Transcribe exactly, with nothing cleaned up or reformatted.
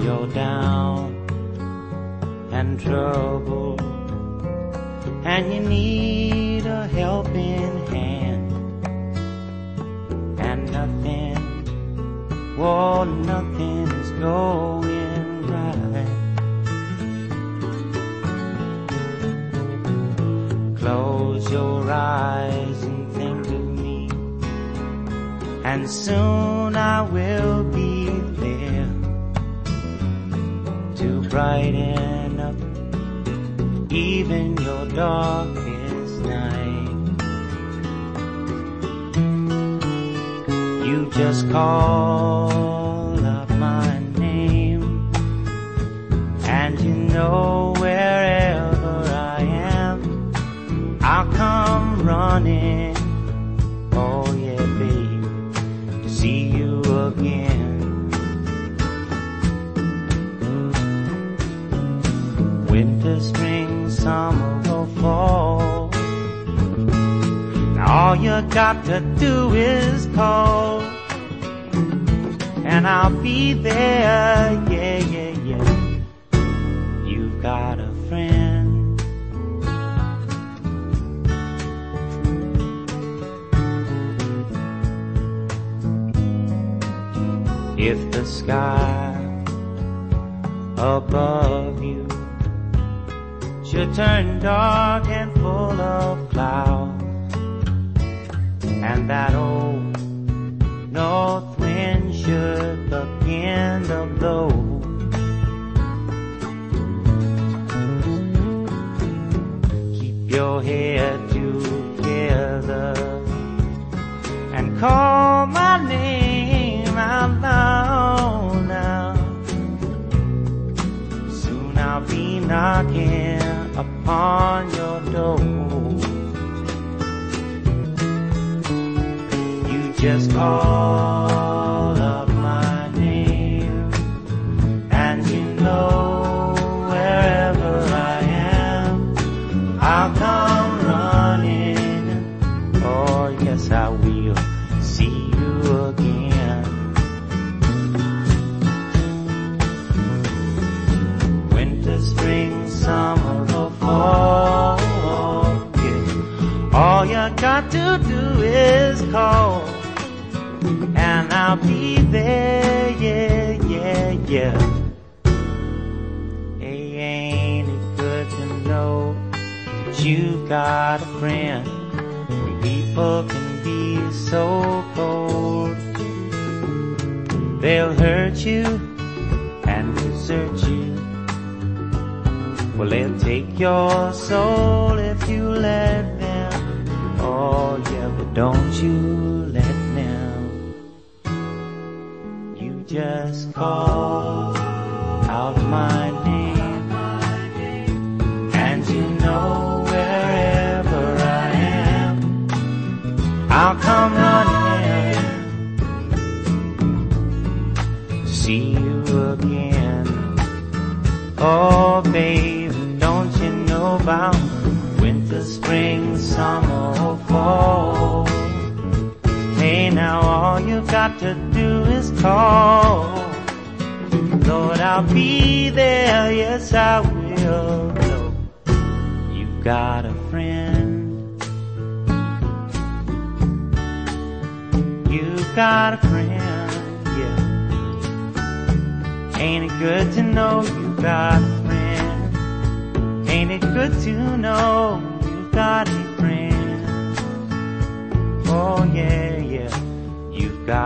you're down and troubled, and you need a helping hand, and nothing, well, nothing is going right. Close your eyes and think of me, and soon I will be there to brighten up even your darkest night. You just call out my name, and you know wherever I am, I'll come running. Oh yeah, babe, to see you again. Winter, spring, summer or fall, now all you got to do is call, and I'll be there, yeah, yeah, yeah. You've got a friend. If the sky above you should turn dark and full of clouds, and that old north wind should begin to blow, keep your head together and call my name out loud now. Soon I'll be knocking upon your door. You just call up my name, and you know wherever I am, I'll come running. Oh yes, I will see you again. Winter, spring, summer, oh, yeah. All you got to do is call, and I'll be there, yeah, yeah, yeah. Hey, ain't it good to know that you've got a friend? People can be so cold, they'll hurt you and desert you. Well, they'll take your soul if you let them. Oh yeah, but don't you let them. You just call out my name, and you know wherever I am, I'll come running to see you again. Oh babe, don't you know about winter, spring, summer or fall? Hey, now all you got to do is call. Lord, I'll be there, yes I will. No, you've got a friend. You've got a friend, yeah. Ain't it good to know you got a friend? Ain't it good to know